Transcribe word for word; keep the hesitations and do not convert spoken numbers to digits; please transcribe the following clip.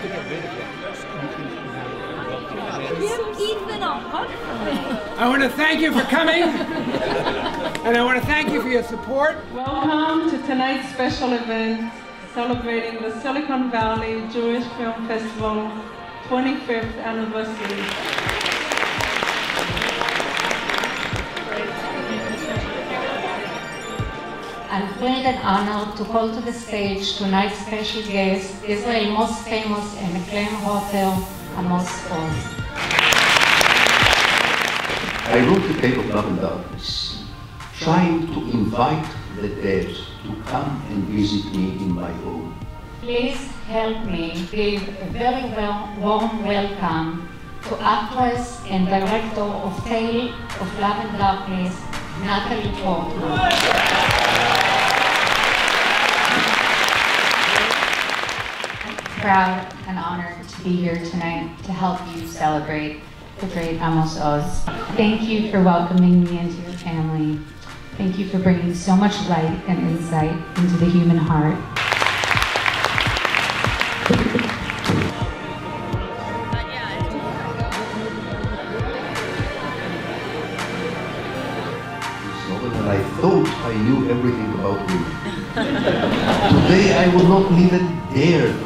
Give Ethan a hug for me. I want to thank you for coming, and I want to thank you for your support. Welcome to tonight's special event celebrating the Silicon Valley Jewish Film Festival twenty-fifth anniversary. I'm thrilled and honored to call to the stage tonight's special guest, Israel's most famous and acclaimed author, Amos Oz. I wrote the tale of Love and Darkness, trying to invite the dead to come and visit me in my home. Please help me give a very well, warm welcome to actress and director of Tale of Love and Darkness, Natalie Portman. Proud and honored to be here tonight to help you celebrate the great Amos Oz. Thank you for welcoming me into your family. Thank you for bringing so much light and insight into the human heart. And I thought I knew everything about women. Today I would not even dare